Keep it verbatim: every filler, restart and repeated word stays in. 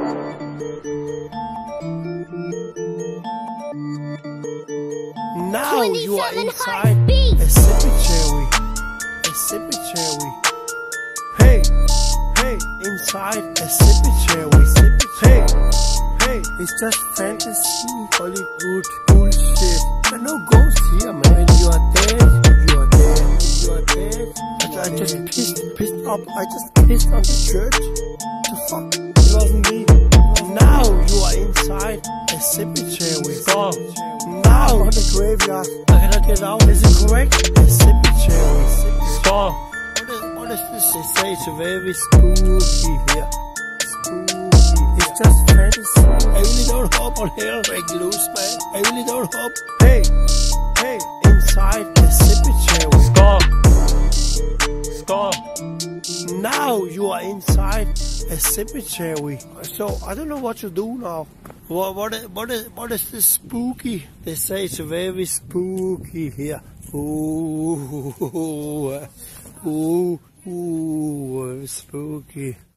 Now you are inside a cemetery. A cemetery. Hey, hey, inside a cemetery. Hey, hey, it's just fantasy, Hollywood bullshit. There are no ghosts here, man. When you are dead, you are dead, you are dead. I, I just pissed, pissed up. I just pissed on the church. The fuck? It wasn't me. Now you are inside a cemetery. Stop. Now on the graveyard. I cannot get out. Is it correct? A cemetery. Stop. What is, what is this? They say it's very spooky here. Spooky. It's just fantasy. I really don't hope on hell. Break loose, man. I really don't hope. Hey, hey, inside a cemetery. Stop. Stop. Now you are inside a cemetery. So I don't know what to do now. What what is, what is what is this spooky? They say it's very spooky here. Ooh, ooh, ooh, ooh, spooky.